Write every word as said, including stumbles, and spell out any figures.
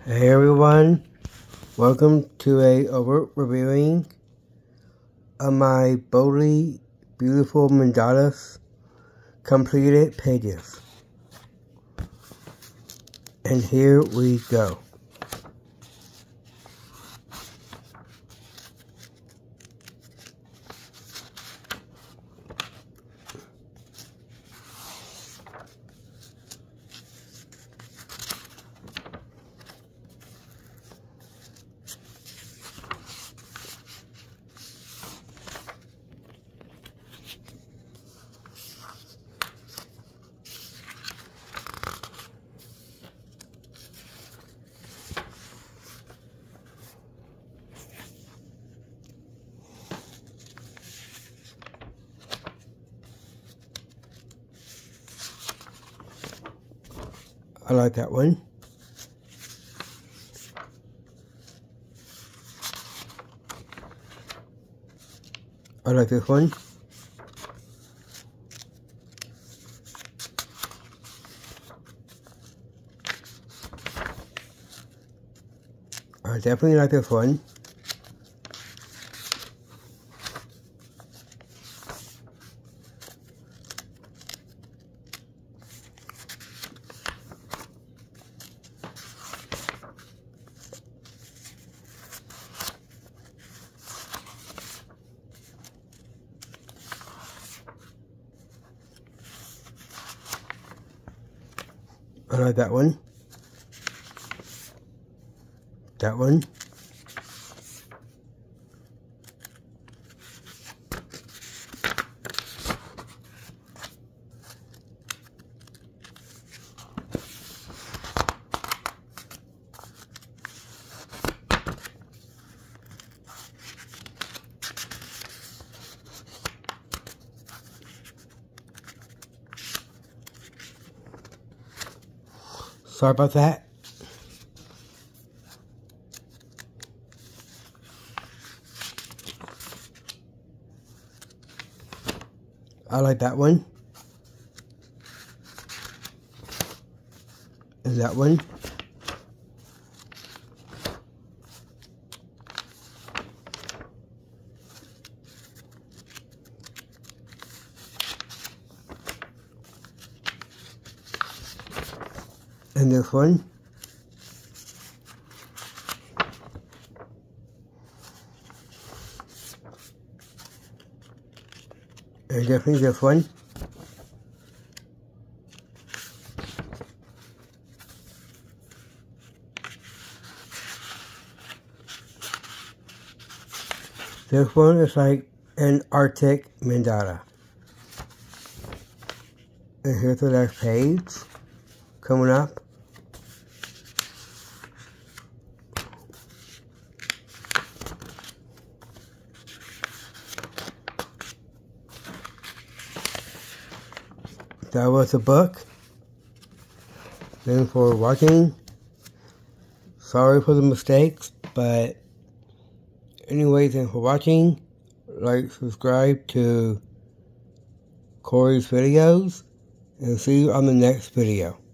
Hey everyone, welcome to a over reviewing of my boldly beautiful mandalas completed pages. And here we go. I like that one. I like this one. I definitely like this one. I like that one. That one. Sorry about that. I like that one. And that one. And this one. And definitely this one. This one is like an Arctic mandala. And here's the next page coming up. That was the book. Thanks for watching. Sorry for the mistakes, but anyway, thanks for watching. Like, subscribe to Corey's videos, and see you on the next video.